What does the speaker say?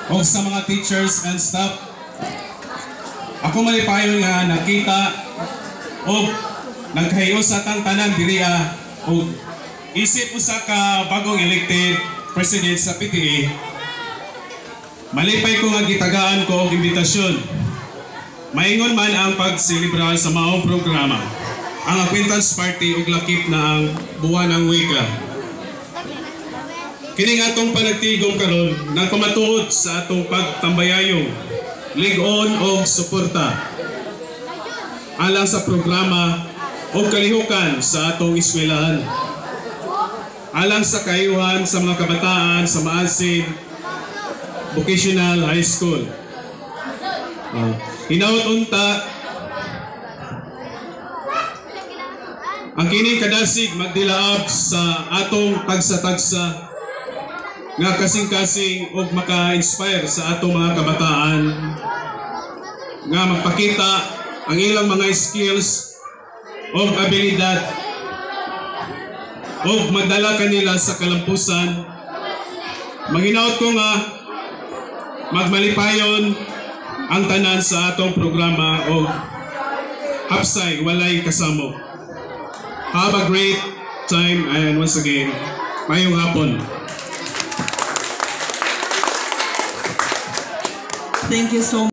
o sa mga teachers and staff. Ako malipayon nga nakita o nagkahiyo sa tanan diriya o isip usa ka bagong elected president sa PTA. Malipay ko nga gitagaan ko og imbitasyon. Maingon man ang pagselebrar sa maong programa. Ang acquaintance party ug lakip na ang buwan ng wika. Kining atong panagtigom karon nagpamatuod sa atong pagtambayayong lig-on og suporta alang sa programa o kalihukan sa atong eskwelahan, alang sa kayuhan sa mga kabataan sa Maasin Vocational High School. Hinaut unta ang kining kadasig magdilaab sa atong tagsa-tagsa nga kasing-kasing og maka-inspire sa atong mga kabataan nga magpakita ang ilang mga skills o abilidad o magdala kanila sa kalampusan. Maghinaot ko nga magmalipayon ang tanan sa atong programa o hapsay walay kasamo. Have a great time and once again, mayong hapon. Thank you so much.